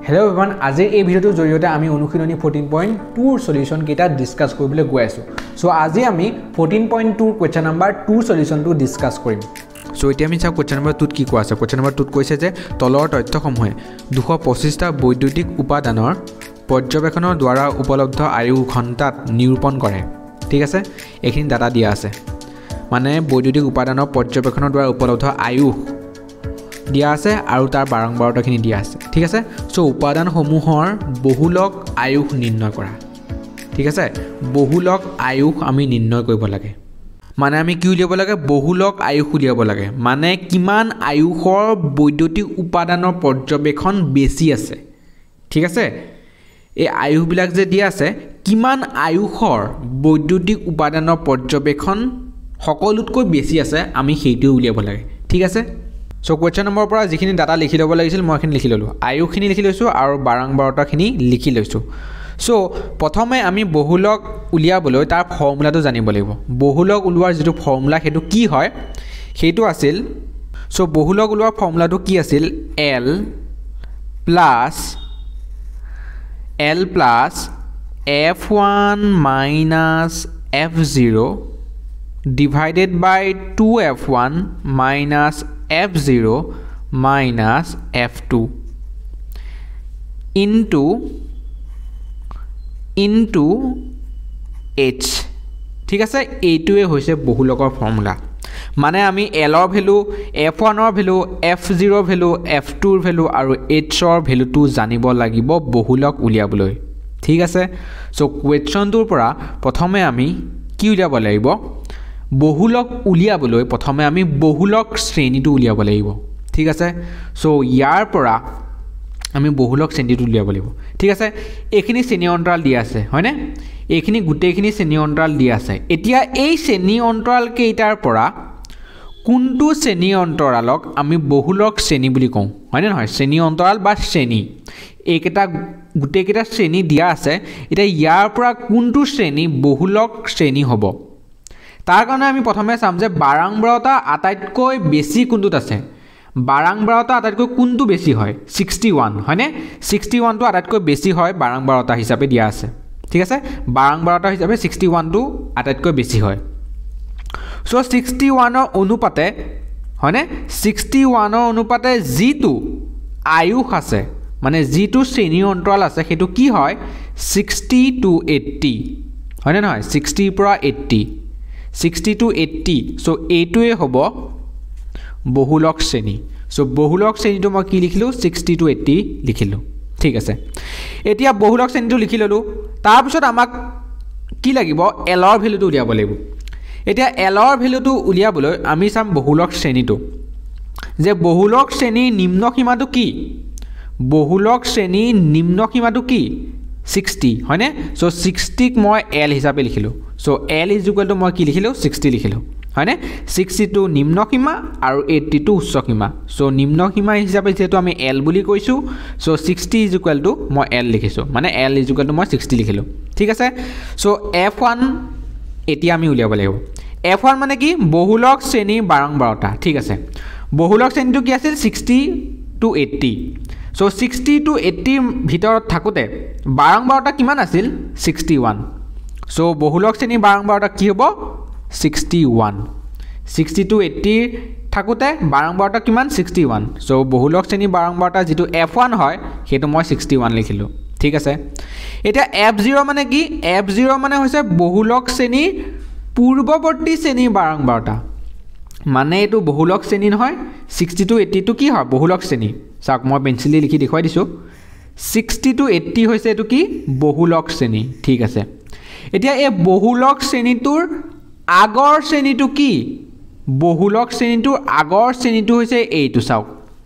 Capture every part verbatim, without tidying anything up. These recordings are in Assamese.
Hello everyone, আজি এই ভিডিওটোৰ জৰিয়তে আমি অনুশীলনী fourteen point two ৰ সলিউশন কেটা ডিসকাস কৰিবলৈ গৈ আছো। সো আজি আমি fourteen point two question number two সলিউশনটো ডিসকাস কৰিম। সো এতিয়া আমি চাও কোৱেশ্চন নাম্বাৰ two কি কোৱা আছে। কোৱেশ্চন নাম্বাৰ two কৈছে যে তলৰ তথ্যসমূহে two hundred twenty টা বৈদ্যুতিক উপাদানৰ পৰ্যবেক্ষণৰ দ্বাৰা উপলব্ধ আয়ু ঘণ্টাত নিৰূপণ কৰে। ঠিক আছে, এইখিনি ডাটা দিয়া আছে। মানে বৈদ্যুতিক উপাদানৰ পৰ্যবেক্ষণৰ দ্বাৰা উপলব্ধ আয়ু দিয়া আছে আৰু তাৰ বাৰম্বাৰতাখিনি দিয়া আছে। ঠিক আছে, সো উপাদানসমূহৰ বহুলক আয়ুস নিৰ্ণয় কৰা। ঠিক আছে, বহুলক আয়ুস আমি নিৰ্ণয় কৰিব লাগে। মানে আমি কি উলিয়াব লাগে? বহুলক আয়ুস উলিয়াব লাগে। মানে কিমান আয়ুসৰ বৈদ্যুতিক উপাদানৰ পৰ্যবেক্ষণ বেছি আছে। ঠিক আছে, এই আয়ুসবিলাক যে দিয়া আছে, কিমান আয়ুসৰ বৈদ্যুতিক উপাদানৰ পৰ্যবেক্ষণ সকলোতকৈ বেছি আছে আমি সেইটো উলিয়াব লাগে। ঠিক আছে, সো কোৱেশ্চন নম্বৰ পৰা যিখিনি ডাটা লিখি ল'ব লাগিছিল মই এখিনি লিখি ললো। আয়ুখিনি লিখি লৈছো আৰু বাৰম্বাৰতাখিনি লিখি লৈছো। সো প্ৰথমে আমি বহুলক উলিয়াবলৈ তাৰ ফৰ্মুলাটো জানিব লাগিব। বহুলক উলিওৱাৰ যেটো ফৰ্মুলা হেতু কি হয় হেতু আছিল। সো বহুলক উলিওৱাৰ ফৰ্মুলাটো কি আছিল? L plus L plus F one minus F zero divided by two F one minus F zero minus F two into into H। ঠিক আছে, এইটোৱে হৈছে বহুলকৰ ফৰ্মুলা। মানে আমি L ৰ ভ্যালু, F one ৰ ভ্যালু, F zero ৰ ভ্যালু, F two ৰ ভ্যালু আৰু H ৰ ভ্যালুটো জানিব লাগিব বহুলক উলিয়াবলৈ। ঠিক আছে, সো কোৱেশ্চনটোৰ পৰা প্ৰথমে আমি কি উলিয়াব লাগিব? বহুলক উলিয়াবলৈ প্ৰথমে আমি বহুলক শ্ৰেণীটো উলিয়াব লাগিব। ঠিক আছে, সো ইয়াৰ পৰা আমি বহুলক শ্ৰেণীটো উলিয়াব লাগিব। ঠিক আছে, এইখিনি শ্ৰেণী অন্তৰাল দিয়া আছে হয়নে? এইখিনি গোটেইখিনি শ্ৰেণী অন্তৰাল দিয়া আছে। এতিয়া এই শ্ৰেণী অন্তৰাল কেইটাৰ পৰা কোনটো শ্ৰেণী অন্তৰালক আমি বহুলক শ্ৰেণী বুলি কওঁ? হয়নে নহয়? শ্ৰেণী অন্তৰাল বা শ্ৰেণী এইকেইটা গোটেইকেইটা শ্ৰেণী দিয়া আছে। এতিয়া ইয়াৰ পৰা কোনটো শ্ৰেণী বহুলক শ্ৰেণী হ'ব? তাৰ কাৰণে আমি প্ৰথমে চাম যে বাৰম্বাৰতা আটাইতকৈ বেছি কোনটোত আছে। বাৰম্বাৰতা আটাইতকৈ কোনটো বেছি হয়? sixty-one হয়নে? sixty-one টো আটাইতকৈ বেছি হয় বাৰম্বাৰতা হিচাপে দিয়া আছে। ঠিক আছে, বাৰম্বাৰতা হিচাপে sixty-one টো আটাইতকৈ বেছি হয়। সো sixty-one ৰ অনুপাতে হয়নে? sixty-one ৰ অনুপাতে যিটো আয়ুস আছে মানে যিটো শ্ৰেণী অন্তৰাল আছে সেইটো কি হয়? sixty to eighty হয়নে নহয়? sixty পৰা eighty sixty to eighty। So এইটোৱে হ'ব বহুলক শ্ৰেণী। সো বহুলক শ্ৰেণীটো মই কি লিখিলো? sixty to eighty লিখিলো। ঠিক আছে, এতিয়া বহুলক শ্ৰেণীটো লিখি ললো। তাৰ পিছত আমাক কি লাগিব? L ৰ ভ্যালুটো উলিয়াব লাগিব। এতিয়া L ৰ ভ্যালুটো উলিয়াবলৈ আমি চাম বহুলক শ্ৰেণীটো যে বহুলক শ্ৰেণীৰ নিম্ন সীমাটো কি? বহুলক শ্ৰেণীৰ নিম্ন সীমাটো কি? sixty হয়নে? সো sixty ক মই L হিচাপে লিখিলো। So L is equal to মই কি লিখিলো? sixty লিখিলো হয়নে? sixty টু নিম্ন সীমা আৰু eighty টু উচ্চ সীমা। সো নিম্ন সীমা হিচাপে যেহেতু আমি L বুলি কৈছো, so sixty is equal to মই L লিখিছো। মানে L ইজ ইকুৱেল টু মই sixty লিখিলো। ঠিক আছে, সো F one এতিয়া আমি উলিয়াব লাগিব। F one মানে কি? বহুলক শ্ৰেণীৰ বাৰম্বাৰতা। ঠিক আছে, বহুলক শ্ৰেণীটো কি আছিল? sixty to eighty। So sixty to eighty ভিতৰত থাকোতে বাৰম্বাৰতা কিমান আছিল? sixty-one। সো বহুলক শ্ৰেণীৰ বাৰম্বাৰতা কি হ'ব? sixty-one। sixty to eighty থাকোতে বাৰম্বাৰতা কিমান? sixty-one। সো বহুলক শ্ৰেণীৰ বাৰম্বাৰতা যেটো F one হয় হেতু মই sixty-one লিখিলো। ঠিক আছে, এতিয়া F zero মানে কি? F zero মানে হৈছে বহুলক শ্ৰেণীৰ পূৰ্বৱৰ্তী শ্ৰেণীৰ বাৰম্বাৰতা। মানে এইটো বহুলক শ্ৰেণী নহয়। sixty to eighty টো কি হয়? বহুলক শ্ৰেণী। চাওক মই পেন্সিল লিখি দেখুৱাই দিছো। sixty to eighty হৈছে এটো কি? বহুলক শ্ৰেণী। ঠিক আছে, এতিয়া এই বহুলক শ্ৰেণীটোৰ আগৰ শ্ৰেণীটো কি? বহুলক শ্ৰেণীটোৰ আগৰ শ্ৰেণীটো হৈছে এইটো। চাওক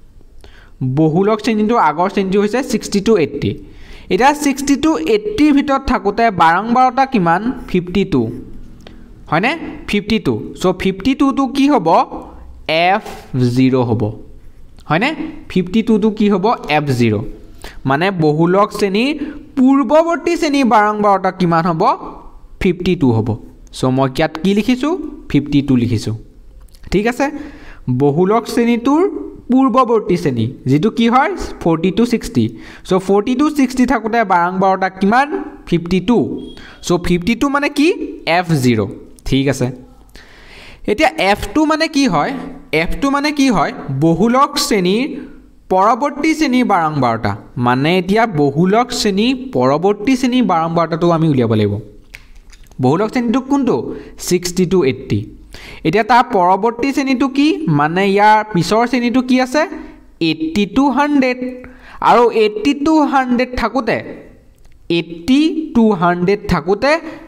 বহুলক শ্ৰেণীটোৰ আগৰ শ্ৰেণীটো হৈছে sixty to eighty। এটা sixty to eighty ভিতৰত থাকোতে বাৰম্বাৰতা কিমান? fifty-two হয়নে? fifty-two। সো fifty-two টো কি হ'ব? F zero হ'ব হয়নে? fifty-two টো কি হ'ব? F zero। মানে বহুলক শ্ৰেণীৰ পূৰ্বৱৰ্তী শ্ৰেণীৰ বাৰম্বাৰতা কিমান হ'ব? fifty-two হ'ব। সো মই ইয়াত কি লিখিছো? fifty-two লিখিছো। ঠিক আছে, বহুলক শ্ৰেণীটোৰ পূৰ্বৱৰ্তী শ্ৰেণী যেটো কি হয় forty to sixty so forty to sixty থাকোতে বাৰংবাৰটা কিমান fifty-two সো fifty-two মানে কি F zero ঠিক আছে এতিয়া F two মানে কি হয় F two মানে কি হয় বহুলক শ্ৰেণীৰ পৰৱৰ্তী শ্ৰেণীৰ বাৰংবাৰটা মানে এতিয়া বহুলক শ্ৰেণী পৰৱৰ্তী শ্ৰেণীৰ বাৰংবাৰটাটো আমি উলিয়াব লাগিব বহুলক শ্ৰেণীটো কোনটো sixty to eighty এতিয়া তাৰ পৰৱৰ্তী শ্ৰেণীটো কি মানে ইয়াৰ পিছৰ শ্ৰেণীটো কি আছে eighty to one hundred আৰু eighty to one hundred থাকোতে eighty to one hundred থাকোতে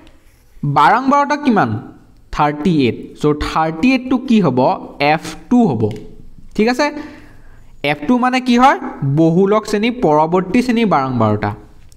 বাৰংবাৰটা কিমান thirty-eight সো thirty-eight টো কি হ'ব F two হ'ব ঠিক আছে F two মানে কি হয় বহুলক শ্ৰেণী পৰৱৰ্তী শ্ৰেণী বাৰংবাৰটা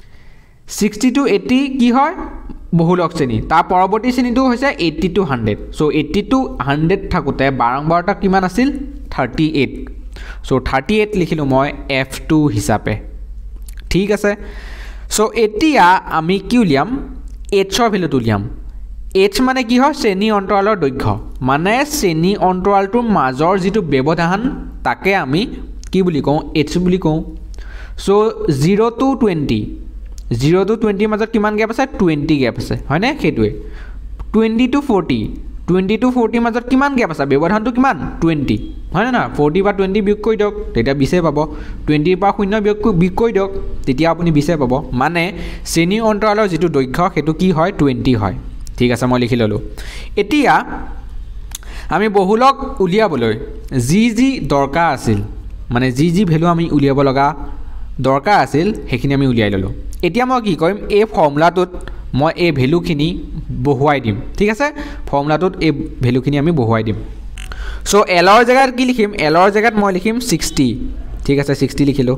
sixty to eighty কি হয় বহুলক শ্ৰেণী তাৰ পৰৱৰ্তী শ্ৰেণীটো হৈছে eighty to one hundred so eighty to one hundred থাকোতে বাৰংবাৰটা কিমান আছিল thirty-eight সো thirty-eight লিখিলো মই F two হিচাপে ঠিক আছে সো এতিয়া আমি কি উলিয়াম h ৰ ভ্যালুটো উলিয়াম h মানে কি হয় শ্ৰেণী অন্তৰালৰ দৈৰ্ঘ্য মানে শ্ৰেণী অন্তৰালটোৰ মাজৰ যেটো ব্যৱধান তাকে আমি কি বুলি কওঁ h বুলি কওঁ so zero to twenty zero to twenty মাজত কিমান গ্যাপ আছে twenty গ্যাপ আছে হয় না হেতুৱে twenty to forty twenty to forty মাজত কিমান গ্যাপ আছে ব্যৱধানটো কিমান twenty হয় না forty বা twenty বিয়োগ কৰি দিয়ক তেতিয়া twenty পাব twenty পৰা শূন্য বিয়োগ বিয়োগ কৰি দিয়ক তেতিয়া আপুনি twenty পাব মানে শ্ৰেণী অন্তৰালৰ যেটো দৈৰ্ঘ্য হেতু কি হয় twenty হয় ঠিক আছে মই লিখি ললো এতিয়া আমি বহুলক উলিয়াবলৈ জি জি দৰকাৰ আছিল মানে জি জি ভ্যালু আমি উলিয়াব লগা দৰকাৰ আছিল হেখিনি আমি উলিয়াই ললো এতিয়া মই কি কৰিম এই ফৰ্মুলাটোত মই এই ভ্যালুখিনি বহুৱাই দিম ঠিক আছে ফৰ্মুলাটোত এই ভ্যালুখিনি আমি বহুৱাই দিম সো L ৰ জায়গাত কি লিখিম L ৰ জায়গাত মই লিখিম sixty ঠিক আছে sixty লিখিলো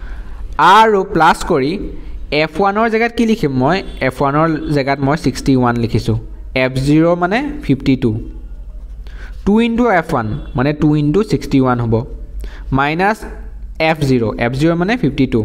আৰু প্লাস কৰি F one ৰ জায়গাত কি লিখিম মই F one ৰ জায়গাত মই sixty-one লিখিছো F zero মানে fifty-two two into F one মানে two into sixty-one হ'ব minus F zero F zero মানে fifty-two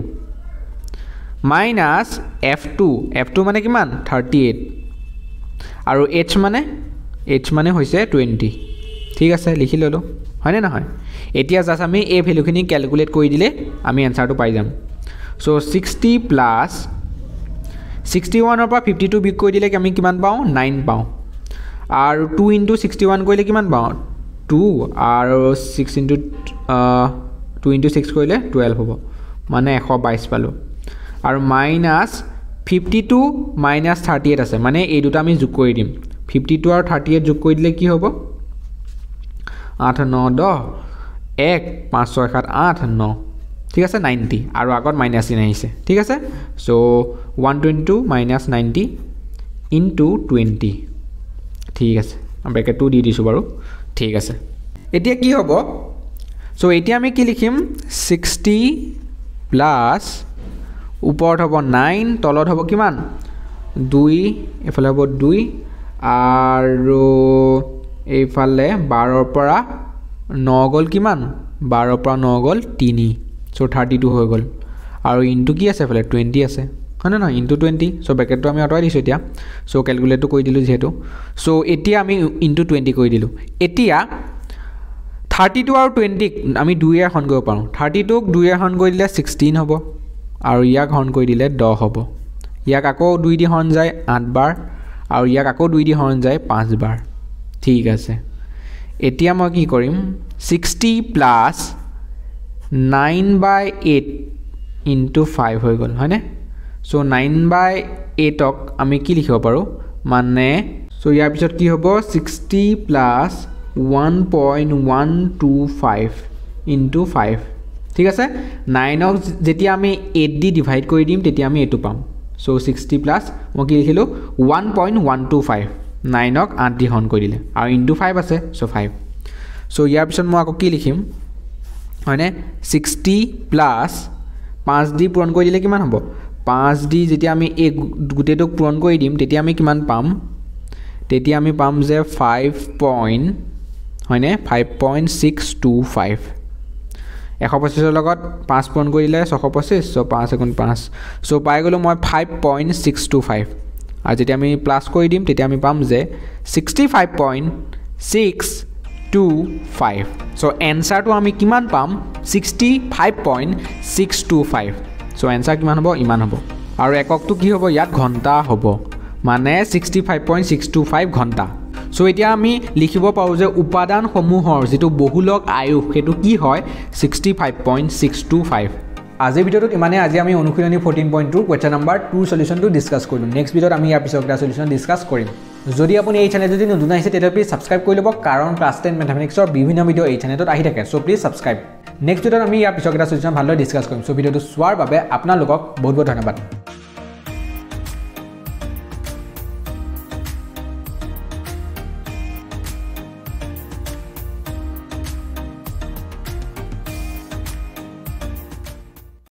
minus F two F two মানে কিমান thirty-eight আৰু h মানে h মানে হৈছে twenty ঠিক আছে লিখি ললো হয় না নহয় এতিয়া জাস্ট আমি এই ভ্যালুখিনি ক্যালকুলেট কৰি দিলে আমি আনসাৰটো পাই যাম সো sixty plus sixty-one ৰ পৰা fifty-two বিয়োগ কৰি দিলে আমি কিমান পাওঁ nine পাওঁ আৰু two into sixty-one কৰিলে কিমান পাওঁ two আৰু six into two into six কৰিলে twelve হ'ব মানে one twenty-two পালো আৰু minus fifty-two minus thirty-eight আছে মানে এই দুটা আমি যোগ কৰি দিম fifty-two আৰু thirty-eight যোগ কৰি দিলে কি হ'ব eight nine ten one five six seven eight nine ঠিক আছে ninety আৰু আগত মাইনাস চিন আহিছে ঠিক আছে so one twenty-two minus ninety into twenty ঠিক আছে আমি ব্ৰেকেটটো দি দিছো বাৰু ঠিক আছে এতিয়া কি হ'ব সো এতিয়া আমি কি লিখিম sixty plus ওপৰত হ'ব nine তলত হ'ব কিমান two এফালে হ'ব two আৰু এইফালে twelve ৰ পৰা nine গল কিমান twelve ৰ পৰা nine গল three সো thirty-two হৈ গল আৰু ইনটু কি আছে ফলে twenty আছে হয় না ইনটু twenty সো ব্ৰেকেটটো আমি অতৰাই দিছো এতিয়া সো ক্যালকুলেটটো কৰি দিলো যেহেতু সো এতিয়া আমি ইনটু twenty কৰি দিলো এতিয়া thirty-two আৰু twenty আমি two এ হৰণ কৰিব পাৰো thirty-two ক two এ হৰণ কৰি দিলে sixteen হ'ব আৰু ইয়াক হৰণ কৰি দিলে ten হ'ব ইয়াক আকৌ two দি হৰণ যায় eight বাৰ আৰু ইয়াক আকৌ two দি হৰণ যায় five বাৰ ঠিক আছে এতিয়া মই কি কৰিম sixty plus nine by eight into five হৈ গল হয়নে সো nine by eight ক আমি কি লিখিব পাৰো মানে সো ইয়াৰ পিছত কি হ'ব sixty plus one point one two five into five ঠিক আছে nine ক যেতিয়া আমি eight দি ডিভাইড কৰি দিম তেতিয়া আমি এটো পাম সো sixty plus মই কি লিখিলো one point one two five nine ক eight দি হৰণ কৰি দিলে আৰু into five আছে সো five সো ইয়াৰ পিছত মই আকৌ কি লিখিম হয়নে sixty plus five দি পূৰণ কৰি দিলে কিমান হ'ব five দি যেতিয়া আমি এই গুটেটোক পূৰণ কৰি দিম তেতিয়া আমি কিমান পাম তেতিয়া আমি পাম যে five point হয়নে five point six two five one twenty-five ৰ লগত five পূৰণ কৰি দিলে six twenty-five সো five গুণ five সো পাই গলো মই five point six two five আৰু যেতিয়া আমি প্লাস কৰি দিম তেতিয়া আমি পাম যে sixty-five point six two five so এনসাৰটো আমি কিমান পাম sixty five point six two five so answer কিমান হ'ব ইমান হ'ব আৰু এককটো কি হ'ব ইয়াত ঘণ্টা হ'ব মানে sixty five point six two five ঘণ্টা সো এতিয়া আমি লিখিব পাৰোঁ যে উপাদানসমূহৰ যিটো বহুলক আয়ুস সেইটো কি হয় sixty five point six two five আজিৰ ভিডিঅ'টোত ইমানে আজি আমি অনুশীলনী fourteen point two question number two সলিউশ্যনটো ডিছকাছ কৰিলোঁ নেক্সট ভিডিঅ'ত আমি ইয়াৰ পিছত এটা সলিউশ্যন ডিছকাছ কৰিম যদি আপুনি এই চেনেল যদি নতুন আহিছে তেতিয়া প্লিজ ছাবস্ক্ৰাইব কৰি ল'ব কাৰণ ক্লাছ টেন মেথামেটিক্সৰ বিভিন্ন ভিডিঅ' এই চেনেলত আহি থাকে সো প্লিজ ছাবস্ক্ৰাইব নেক্সট ভিডিঅ'ত আমি ইয়াৰ পিছত এটা সলিউশ্যন ভালদৰে ডিছকাছ কৰিম সো ভিডিঅ'টো চোৱাৰ বাবে আপোনালোকক বহুত বহুত ধন্যবাদ